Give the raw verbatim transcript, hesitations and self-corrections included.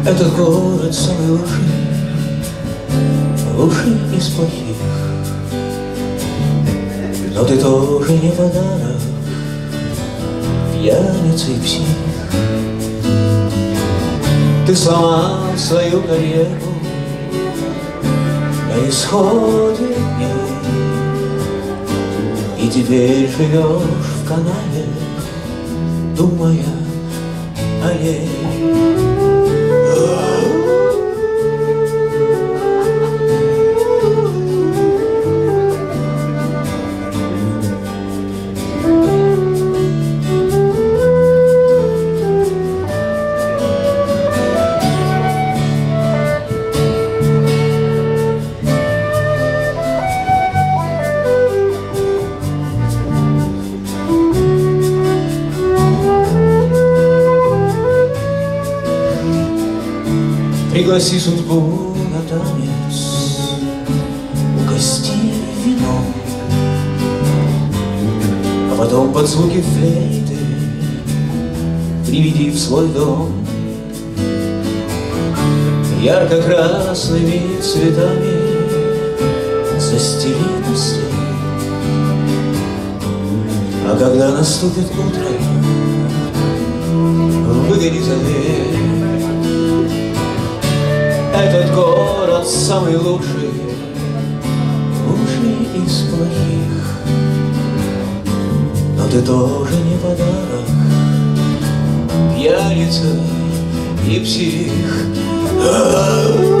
Этот город самый лучший, лучший из плохих. Но ты тоже не подарок, пьяница и псих. Ты сломал свою карьеру на исходе дней, и теперь живешь в канаве, думая о ней. Пригласи судьбу на танец, угости вином, а потом под звуки флейты приведи в свой дом. Ярко-красными цветами застели постель, а когда наступит утро, выгони за дверь. Этот город самый лучший, лучший из плохих. Но ты тоже не подарок, пьяница и псих.